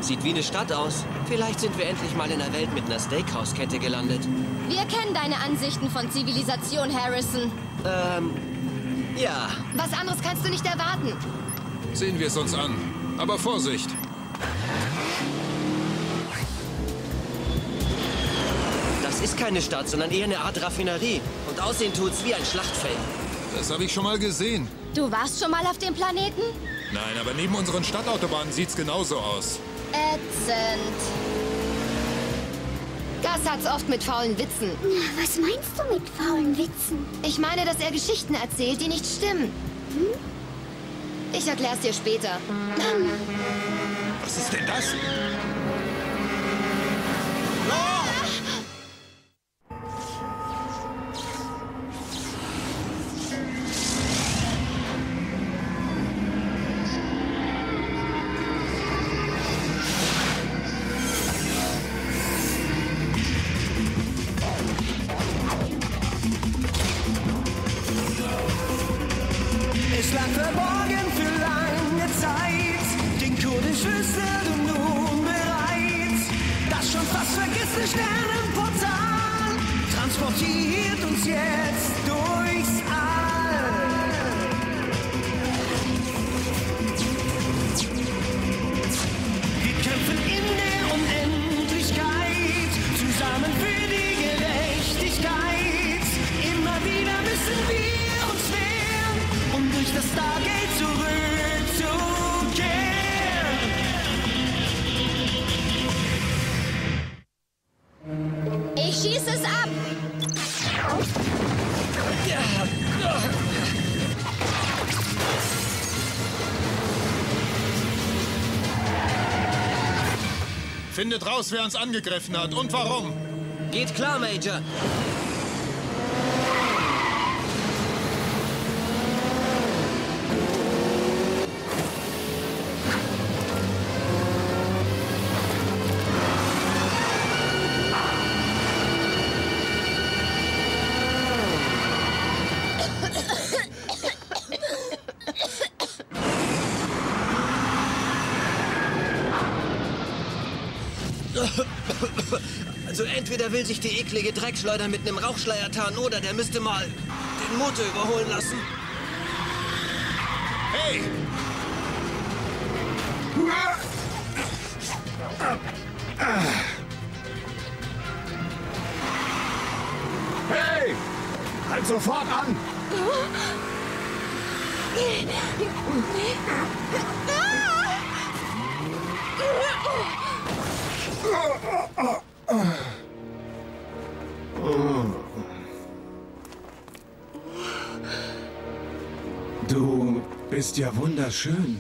Sieht wie eine Stadt aus. Vielleicht sind wir endlich mal in einer Welt mit einer Steakhouse-Kette gelandet. Wir kennen deine Ansichten von Zivilisation, Harrison. Ja. Was anderes kannst du nicht erwarten. Sehen wir es uns an. Aber Vorsicht! Das ist keine Stadt, sondern eher eine Art Raffinerie. Und aussehen tut's wie ein Schlachtfeld. Das habe ich schon mal gesehen. Du warst schon mal auf dem Planeten? Nein, aber neben unseren Stadtautobahnen sieht's genauso aus. Ätzend. Gus hat's oft mit faulen Witzen. Was meinst du mit faulen Witzen? Ich meine, dass er Geschichten erzählt, die nicht stimmen. Ich erklär's dir später. Was ist denn das? Es lag verborgen für lange Zeit, den Code wüsste du nun bereits. Das schon fast vergessene Sternenportal transportiert uns jetzt durchs All. Wir kämpfen in der Unendlichkeit, zusammen für die Gerechtigkeit. Immer wieder müssen wir uns wehren, um durch das Stargate zurückzukehren. Ich schieße es ab. Findet raus, wer uns angegriffen hat und warum. Geht klar, Major. Also entweder will sich die eklige Dreckschleuder mit einem Rauchschleier tarnen oder der müsste mal den Motor überholen lassen. Hey! Hey! Halt sofort an! Du bist ja wunderschön.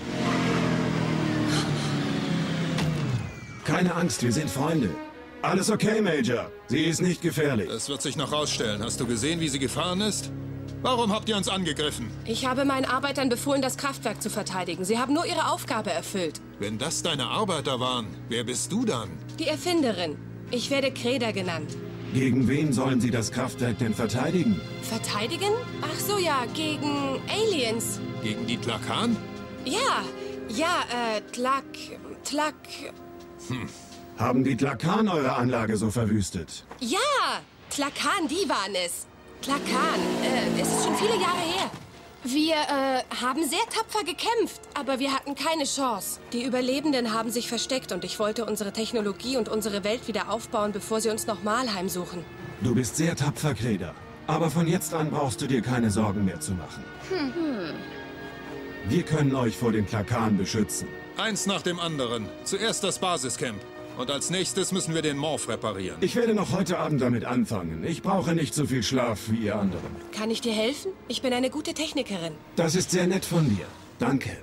Keine Angst, wir sind Freunde. Alles okay, Major. Sie ist nicht gefährlich. Das wird sich noch rausstellen. Hast du gesehen, wie sie gefahren ist? Warum habt ihr uns angegriffen? Ich habe meinen Arbeitern befohlen, das Kraftwerk zu verteidigen. Sie haben nur ihre Aufgabe erfüllt. Wenn das deine Arbeiter waren, wer bist du dann? Die Erfinderin. Ich werde Kreda genannt. Gegen wen sollen Sie das Kraftwerk denn verteidigen? Verteidigen? Ach so, ja, gegen Aliens. Gegen die Tlakan? Ja, Tlak. Haben die Tlakan eure Anlage so verwüstet? Ja, Tlakan, die waren es. Tlakan, es ist schon viele Jahre her. Wir haben sehr tapfer gekämpft, aber wir hatten keine Chance. Die Überlebenden haben sich versteckt und ich wollte unsere Technologie und unsere Welt wieder aufbauen, bevor sie uns nochmal heimsuchen. Du bist sehr tapfer, Kreda. Aber von jetzt an brauchst du dir keine Sorgen mehr zu machen. Wir können euch vor den Tlakan beschützen. Eins nach dem anderen. Zuerst das Basiscamp. Und als nächstes müssen wir den Morph reparieren. Ich werde noch heute Abend damit anfangen. Ich brauche nicht so viel Schlaf wie ihr anderen. Kann ich dir helfen? Ich bin eine gute Technikerin. Das ist sehr nett von dir. Danke.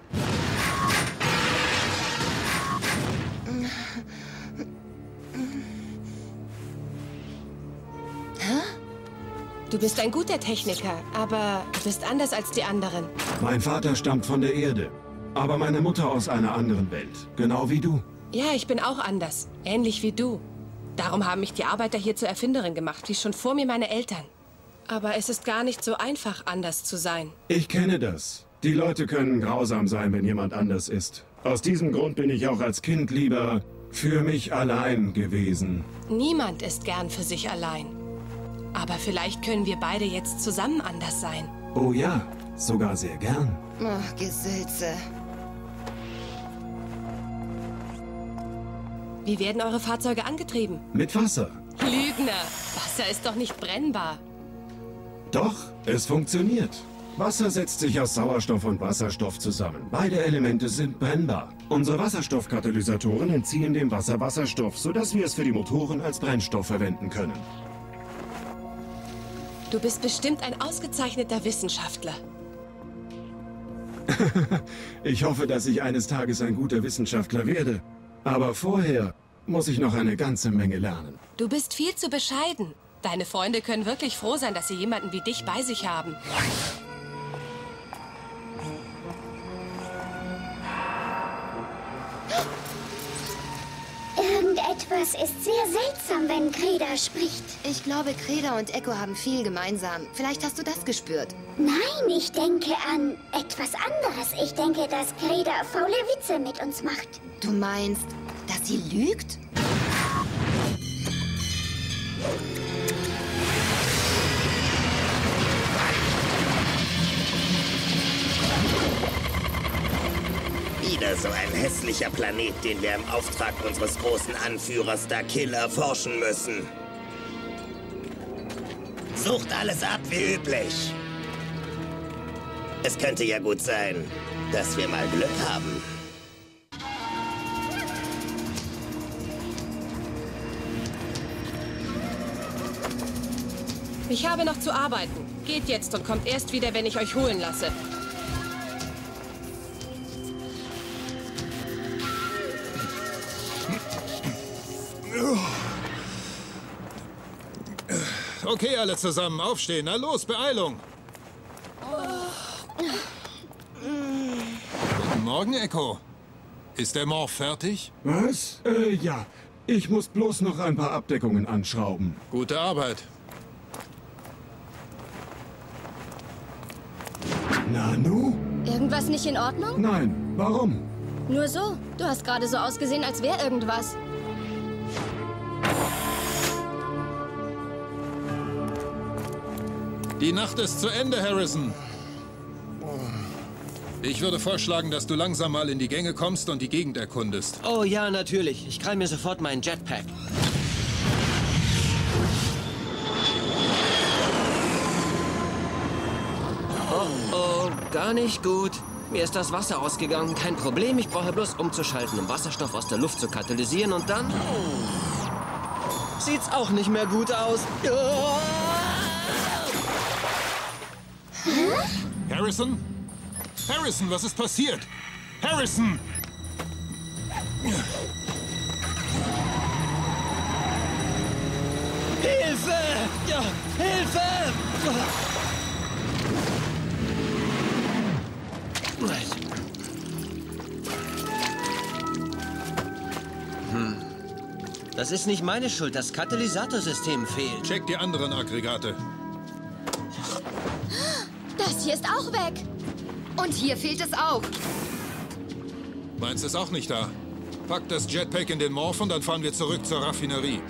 Du bist ein guter Techniker, aber du bist anders als die anderen. Mein Vater stammt von der Erde, aber meine Mutter aus einer anderen Welt. Genau wie du. Ja, ich bin auch anders. Ähnlich wie du. Darum haben mich die Arbeiter hier zur Erfinderin gemacht, wie schon vor mir meine Eltern. Aber es ist gar nicht so einfach, anders zu sein. Ich kenne das. Die Leute können grausam sein, wenn jemand anders ist. Aus diesem Grund bin ich auch als Kind lieber für mich allein gewesen. Niemand ist gern für sich allein. Aber vielleicht können wir beide jetzt zusammen anders sein. Oh ja, sogar sehr gern. Ach, Gesülze. Wie werden eure Fahrzeuge angetrieben? Mit Wasser. Lügner! Wasser ist doch nicht brennbar. Doch, es funktioniert. Wasser setzt sich aus Sauerstoff und Wasserstoff zusammen. Beide Elemente sind brennbar. Unsere Wasserstoffkatalysatoren entziehen dem Wasser Wasserstoff, sodass wir es für die Motoren als Brennstoff verwenden können. Du bist bestimmt ein ausgezeichneter Wissenschaftler. Ich hoffe, dass ich eines Tages ein guter Wissenschaftler werde. Aber vorher muss ich noch eine ganze Menge lernen. Du bist viel zu bescheiden. Deine Freunde können wirklich froh sein, dass sie jemanden wie dich bei sich haben. Irgendetwas ist sehr seltsam, wenn Kreda spricht. Ich glaube, Kreda und Echo haben viel gemeinsam. Vielleicht hast du das gespürt. Nein, ich denke an etwas anderes. Ich denke, dass Kreda faule Witze mit uns macht. Du meinst, dass sie lügt? Wieder so ein hässlicher Planet, den wir im Auftrag unseres großen Anführers der Killer erforschen müssen. Sucht alles ab wie üblich. Es könnte ja gut sein, dass wir mal Glück haben. Ich habe noch zu arbeiten. Geht jetzt und kommt erst wieder, wenn ich euch holen lasse. Okay, alle zusammen, aufstehen. Na los, Beeilung. Guten Morgen, Echo. Ist der Morph fertig? Was? Ja. Ich muss bloß noch ein paar Abdeckungen anschrauben. Gute Arbeit. Nanu? Irgendwas nicht in Ordnung? Nein. Warum? Nur so. Du hast gerade so ausgesehen, als wäre irgendwas. Die Nacht ist zu Ende, Harrison. Ich würde vorschlagen, dass du langsam mal in die Gänge kommst und die Gegend erkundest. Oh ja, natürlich. Ich krall mir sofort meinen Jetpack. Oh, gar nicht gut. Mir ist das Wasser ausgegangen. Kein Problem, ich brauche bloß umzuschalten, um Wasserstoff aus der Luft zu katalysieren und dann... Sieht's auch nicht mehr gut aus. Harrison? Harrison, was ist passiert? Harrison! Hilfe! Ja, Hilfe! Das ist nicht meine Schuld. Das Katalysatorsystem fehlt. Check die anderen Aggregate. Das hier ist auch weg. Und hier fehlt es auch. Meins ist auch nicht da. Pack das Jetpack in den Morph und dann fahren wir zurück zur Raffinerie.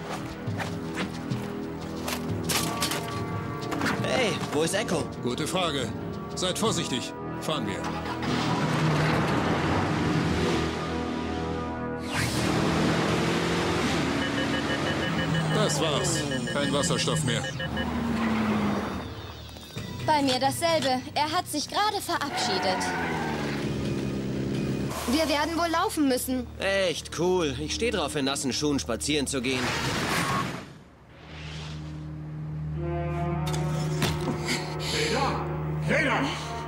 Hey, wo ist Echo? Gute Frage. Seid vorsichtig. Fahren wir. Das war's. Kein Wasserstoff mehr. Bei mir dasselbe. Er hat sich gerade verabschiedet. Wir werden wohl laufen müssen. Echt cool. Ich stehe drauf, in nassen Schuhen spazieren zu gehen. Kreda!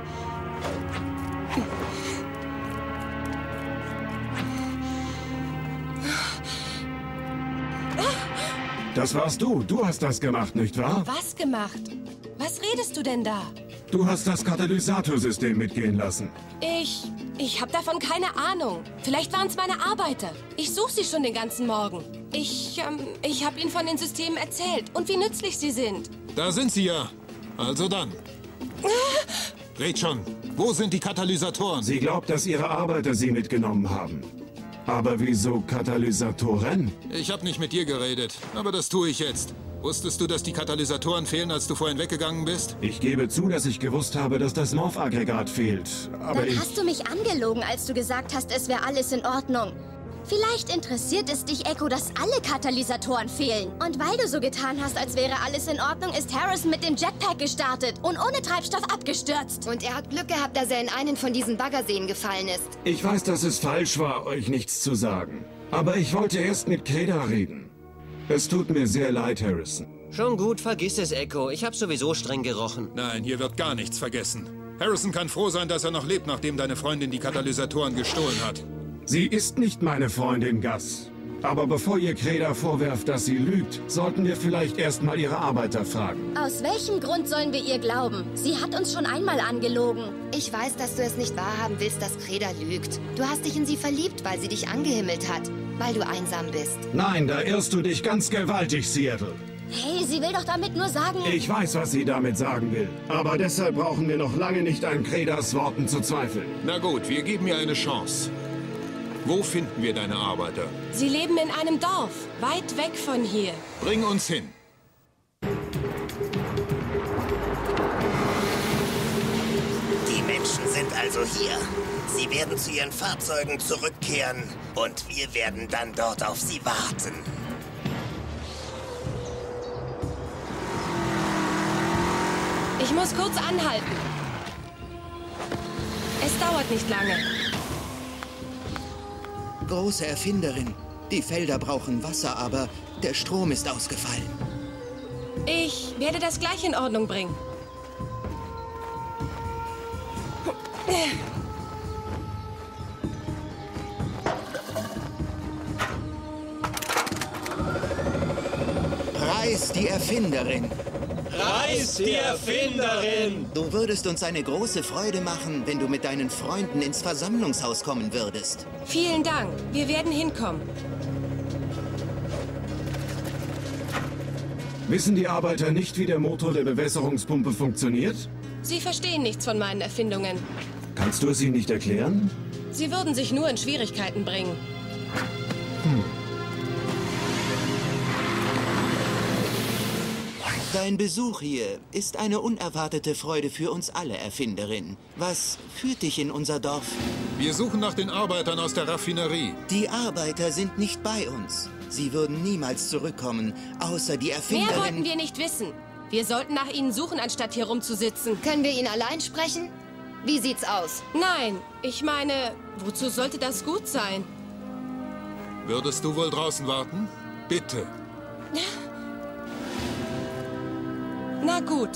Das warst du. Du hast das gemacht, nicht wahr? Was gemacht? Was redest du denn da? Du hast das Katalysatorsystem mitgehen lassen. Ich habe davon keine Ahnung. Vielleicht waren es meine Arbeiter. Ich suche sie schon den ganzen Morgen. Ich habe ihnen von den Systemen erzählt und wie nützlich sie sind. Da sind sie ja. Also dann. Red schon. Wo sind die Katalysatoren? Sie glaubt, dass ihre Arbeiter sie mitgenommen haben. Aber wieso Katalysatoren? Ich habe nicht mit dir geredet, aber das tue ich jetzt. Wusstest du, dass die Katalysatoren fehlen, als du vorhin weggegangen bist? Ich gebe zu, dass ich gewusst habe, dass das Morph-Aggregat fehlt. Aber Dann hast du mich angelogen, als du gesagt hast, es wäre alles in Ordnung. Vielleicht interessiert es dich, Echo, dass alle Katalysatoren fehlen. Und weil du so getan hast, als wäre alles in Ordnung, ist Harrison mit dem Jetpack gestartet und ohne Treibstoff abgestürzt. Und er hat Glück gehabt, dass er in einen von diesen Baggerseen gefallen ist. Ich weiß, dass es falsch war, euch nichts zu sagen. Aber ich wollte erst mit Kreda reden. Es tut mir sehr leid, Harrison. Schon gut, vergiss es, Echo. Ich habe sowieso streng gerochen. Nein, hier wird gar nichts vergessen. Harrison kann froh sein, dass er noch lebt, nachdem deine Freundin die Katalysatoren gestohlen hat. Sie ist nicht meine Freundin, Gus. Aber bevor ihr Kreda vorwerft, dass sie lügt, sollten wir vielleicht erst mal ihre Arbeiter fragen. Aus welchem Grund sollen wir ihr glauben? Sie hat uns schon einmal angelogen. Ich weiß, dass du es nicht wahrhaben willst, dass Kreda lügt. Du hast dich in sie verliebt, weil sie dich angehimmelt hat. Weil du einsam bist. Nein, da irrst du dich ganz gewaltig, Seattle. Hey, sie will doch damit nur sagen... Ich weiß, was sie damit sagen will. Aber deshalb brauchen wir noch lange nicht an Kredas Worten zu zweifeln. Na gut, wir geben ihr eine Chance. Wo finden wir deine Arbeiter? Sie leben in einem Dorf, weit weg von hier. Bring uns hin. Die Menschen sind also hier. Sie werden zu ihren Fahrzeugen zurückkehren und wir werden dann dort auf sie warten. Ich muss kurz anhalten. Es dauert nicht lange. Große Erfinderin. Die Felder brauchen Wasser, aber der Strom ist ausgefallen. Ich werde das gleich in Ordnung bringen. Preis die Erfinderin. Preis die Erfinderin! Du würdest uns eine große Freude machen, wenn du mit deinen Freunden ins Versammlungshaus kommen würdest. Vielen Dank. Wir werden hinkommen. Wissen die Arbeiter nicht, wie der Motor der Bewässerungspumpe funktioniert? Sie verstehen nichts von meinen Erfindungen. Kannst du es ihnen nicht erklären? Sie würden sich nur in Schwierigkeiten bringen. Dein Besuch hier ist eine unerwartete Freude für uns alle, Erfinderin. Was führt dich in unser Dorf? Wir suchen nach den Arbeitern aus der Raffinerie. Die Arbeiter sind nicht bei uns. Sie würden niemals zurückkommen, außer die Erfinderin... Mehr wollten wir nicht wissen. Wir sollten nach ihnen suchen, anstatt hier rumzusitzen. Können wir ihn allein sprechen? Wie sieht's aus? Nein, ich meine, wozu sollte das gut sein? Würdest du wohl draußen warten? Bitte. Na gut.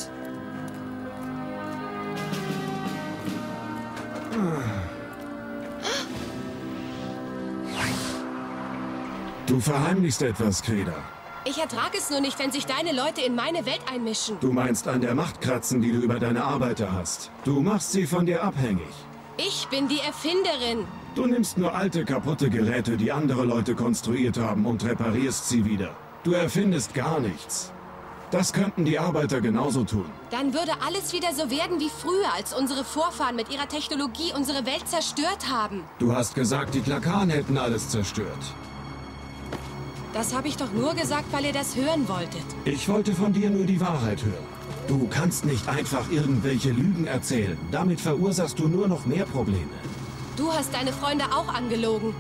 Du verheimlichst etwas, Kreda. Ich ertrage es nur nicht, wenn sich deine Leute in meine Welt einmischen. Du meinst an der Macht kratzen, die du über deine Arbeiter hast. Du machst sie von dir abhängig. Ich bin die Erfinderin. Du nimmst nur alte, kaputte Geräte, die andere Leute konstruiert haben, und reparierst sie wieder. Du erfindest gar nichts. Das könnten die Arbeiter genauso tun. Dann würde alles wieder so werden wie früher, als unsere Vorfahren mit ihrer Technologie unsere Welt zerstört haben. Du hast gesagt, die Klakan hätten alles zerstört. Das habe ich doch nur gesagt, weil ihr das hören wolltet. Ich wollte von dir nur die Wahrheit hören. Du kannst nicht einfach irgendwelche Lügen erzählen. Damit verursachst du nur noch mehr Probleme. Du hast deine Freunde auch angelogen.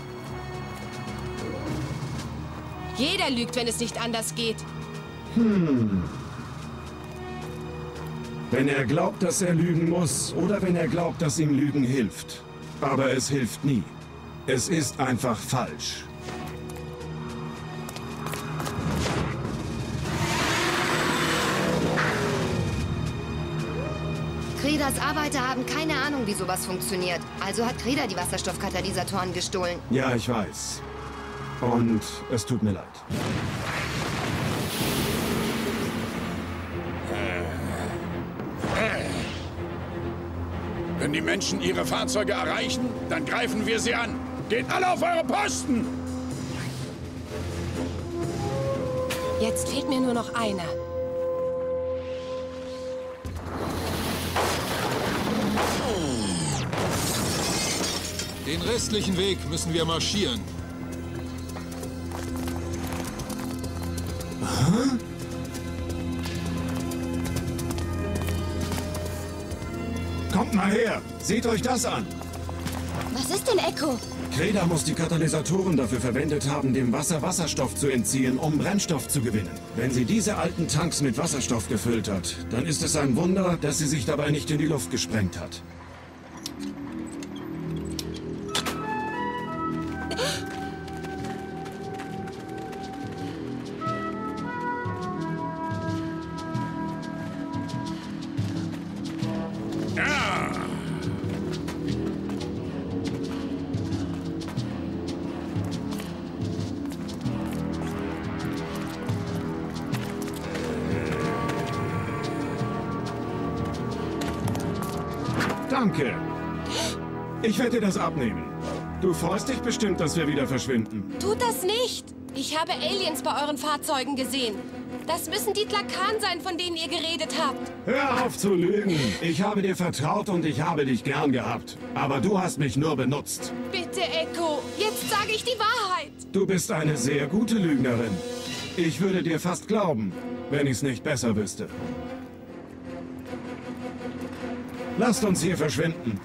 Jeder lügt, wenn es nicht anders geht. Wenn er glaubt, dass er lügen muss, oder wenn er glaubt, dass ihm Lügen hilft. Aber es hilft nie. Es ist einfach falsch. Kredas Arbeiter haben keine Ahnung, wie sowas funktioniert. Also hat Kreda die Wasserstoffkatalysatoren gestohlen. Ja, ich weiß. Und es tut mir leid. Wenn die Menschen ihre Fahrzeuge erreichen, dann greifen wir sie an. Geht alle auf eure Posten! Jetzt fehlt mir nur noch einer. Den restlichen Weg müssen wir marschieren. Aha. Kommt mal her! Seht euch das an! Was ist denn Echo? Kreda muss die Katalysatoren dafür verwendet haben, dem Wasser Wasserstoff zu entziehen, um Brennstoff zu gewinnen. Wenn sie diese alten Tanks mit Wasserstoff gefüllt hat, dann ist es ein Wunder, dass sie sich dabei nicht in die Luft gesprengt hat. Danke. Ich werde dir das abnehmen. Du freust dich bestimmt, dass wir wieder verschwinden. Tut das nicht! Ich habe Aliens bei euren Fahrzeugen gesehen. Das müssen die Tlakan sein, von denen ihr geredet habt. Hör auf zu lügen. Ich habe dir vertraut und ich habe dich gern gehabt. Aber du hast mich nur benutzt. Bitte, Echo, jetzt sage ich die Wahrheit. Du bist eine sehr gute Lügnerin. Ich würde dir fast glauben, wenn ich es nicht besser wüsste. Lasst uns hier verschwinden.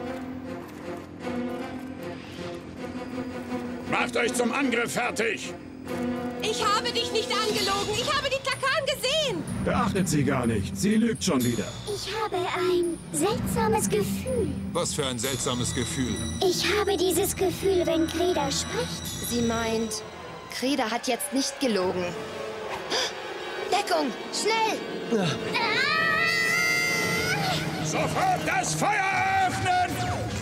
Macht euch zum Angriff fertig! Ich habe dich nicht angelogen. Ich habe die Tlakan gesehen. Beachtet sie gar nicht. Sie lügt schon wieder. Ich habe ein seltsames Gefühl. Was für ein seltsames Gefühl. Ich habe dieses Gefühl, wenn Kreda spricht. Sie meint, Kreda hat jetzt nicht gelogen. Deckung, schnell! Sofort das Feuer öffnen!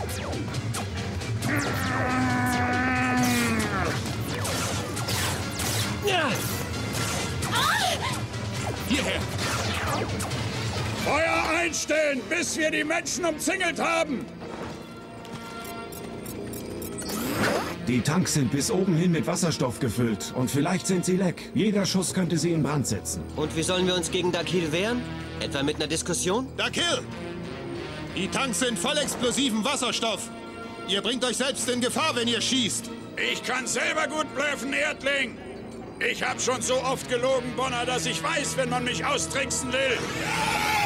Hierher! Feuer einstellen, bis wir die Menschen umzingelt haben! Die Tanks sind bis oben hin mit Wasserstoff gefüllt. Und vielleicht sind sie leck. Jeder Schuss könnte sie in Brand setzen. Und wie sollen wir uns gegen Dakil wehren? Etwa mit einer Diskussion? Dakil! Die Tanks sind voll explosiven Wasserstoff. Ihr bringt euch selbst in Gefahr, wenn ihr schießt. Ich kann selber gut blöffen, Erdling. Ich hab schon so oft gelogen, Bonner, dass ich weiß, wenn man mich austricksen will.